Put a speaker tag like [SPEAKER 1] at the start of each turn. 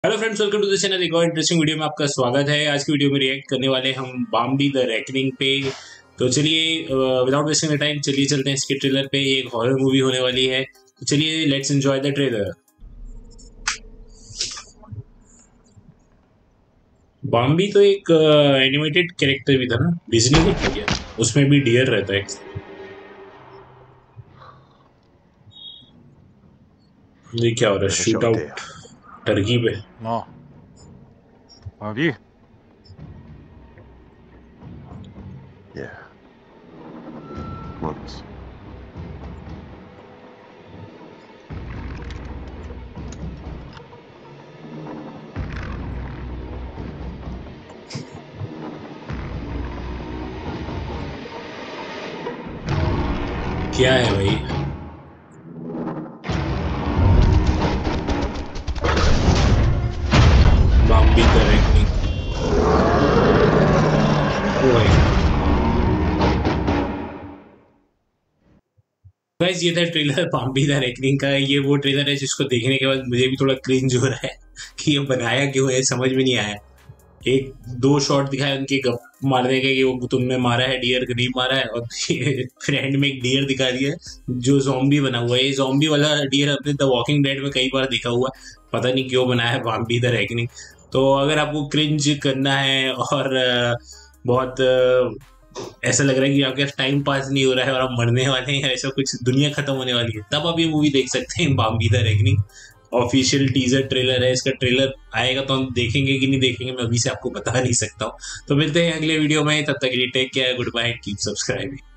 [SPEAKER 1] Hello friends, welcome to the channel. एक और interesting video में आपका स्वागत है। आज की वीडियो में रिएक्ट करने वाले हम बाम्बी द रेकनिंग पे। तो चलिए विदाउट वेस्टिंग टाइम चलिए चलते हैं इसके ट्रेलर पे। ये एक हॉरर मूवी होने वाली है, तो चलिए let's enjoy the trailer. Bambi तो एक एनिमेटेड कैरेक्टर भी था ना, डिज्नी ने किया, उसमें भी डियर रहता है। ये क्या हो रहा है?
[SPEAKER 2] Deve
[SPEAKER 1] shoot
[SPEAKER 2] choteia.
[SPEAKER 1] Out turkey पे।
[SPEAKER 2] No. Bambi? Yeah. Vamos.
[SPEAKER 1] क्या है भाई? Bambi the reckoning. ओ भाई गाइस, ये था ट्रेलर बाम्बी द रेकनिंग का। ये वो ट्रेलर है जिसको देखने के बाद मुझे भी थोड़ा क्रिंज हो रहा है कि ये बनाया क्यों है, समझ में नहीं आया। एक दो शॉट दिखाए उनके गप मारने के कि वो तुमने मारा है डियर के, नहीं मारा है, और फ्रेंड में एक डियर दिखा दिया है जो जॉम्बी बना हुआ है। ये जॉम्बी वाला डियर अपने द वॉकिंग डेड में कई बार देखा हुआ है, पता नहीं क्यों बनाया है बाम्बी द रेकनिंग। तो अगर आपको क्रिंज करना है और बहुत ऐसा लग रहा है कि आपके टाइम पास नहीं हो रहा है और आप मरने वाले हैं, ऐसा कुछ दुनिया खत्म होने वाली है, तब आप ये मूवी देख सकते हैं Bambi the reckoning. Official teaser trailer है, इसका ट्रेलर आएगा तो हम देखेंगे कि नहीं देखेंगे, मैं अभी से आपको बता नहीं सकता हूँ। तो मिलते हैं अगले वीडियो में, तब तक के लिए take care, goodbye, keep subscribing.